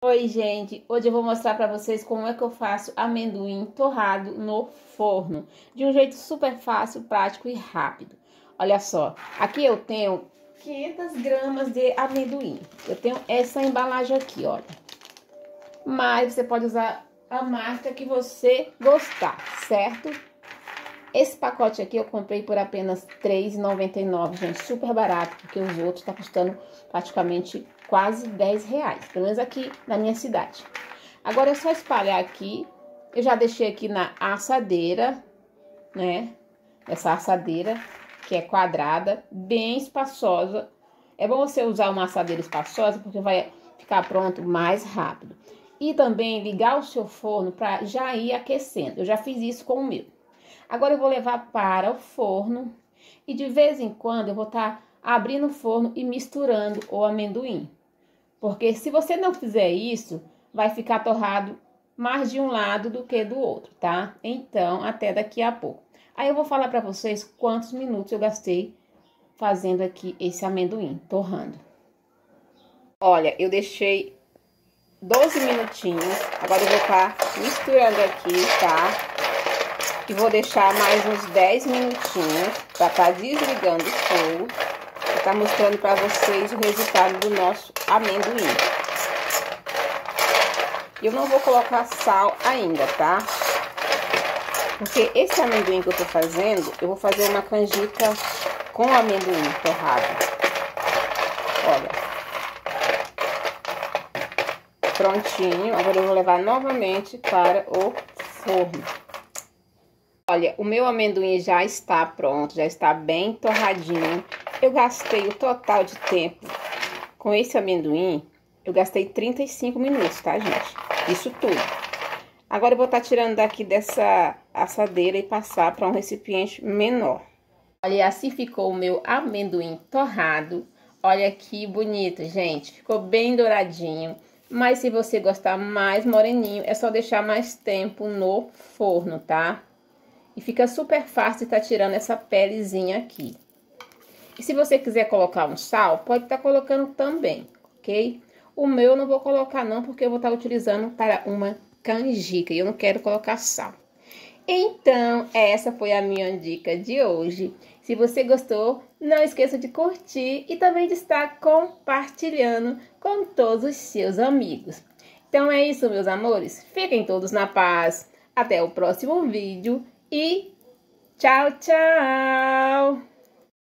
Oi, gente! Hoje eu vou mostrar para vocês como é que eu faço amendoim torrado no forno, de um jeito super fácil, prático e rápido. Olha só, aqui eu tenho 500 gramas de amendoim. Eu tenho essa embalagem aqui, olha. Mas você pode usar a marca que você gostar, certo? Esse pacote aqui eu comprei por apenas R$ 3,99, gente, super barato, porque os outros tá custando praticamente quase R$ 10, pelo menos aqui na minha cidade. Agora é só espalhar aqui, eu já deixei aqui na assadeira, né, essa assadeira que é quadrada, bem espaçosa. É bom você usar uma assadeira espaçosa porque vai ficar pronto mais rápido. E também ligar o seu forno para já ir aquecendo, eu já fiz isso com o meu. Agora eu vou levar para o forno e de vez em quando eu vou estar abrindo o forno e misturando o amendoim. Porque se você não fizer isso, vai ficar torrado mais de um lado do que do outro, tá? Então, até daqui a pouco. Aí eu vou falar para vocês quantos minutos eu gastei fazendo aqui esse amendoim, torrando. Olha, eu deixei 12 minutinhos. Agora eu vou estar misturando aqui, tá? E vou deixar mais uns 10 minutinhos para estar desligando o fogo. Vou estar mostrando para vocês o resultado do nosso amendoim. Eu não vou colocar sal ainda, tá? Porque esse amendoim que eu tô fazendo, eu vou fazer uma canjica com amendoim torrado. Olha. Prontinho. Agora eu vou levar novamente para o forno. Olha, o meu amendoim já está pronto, já está bem torradinho. Eu gastei o total de tempo com esse amendoim, eu gastei 35 minutos, tá, gente? Isso tudo. Agora eu vou estar tirando daqui dessa assadeira e passar para um recipiente menor. Olha, assim ficou o meu amendoim torrado. Olha que bonito, gente. Ficou bem douradinho. Mas se você gostar mais moreninho, é só deixar mais tempo no forno, tá? E fica super fácil estar tirando essa pelezinha aqui. E se você quiser colocar um sal, pode estar colocando também, ok? O meu eu não vou colocar não, porque eu vou estar utilizando para uma canjica e eu não quero colocar sal. Então, essa foi a minha dica de hoje. Se você gostou, não esqueça de curtir e também de estar compartilhando com todos os seus amigos. Então é isso, meus amores. Fiquem todos na paz. Até o próximo vídeo. E tchau, tchau!